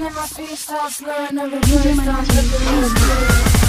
and my feet start slurring, the reverse, I'm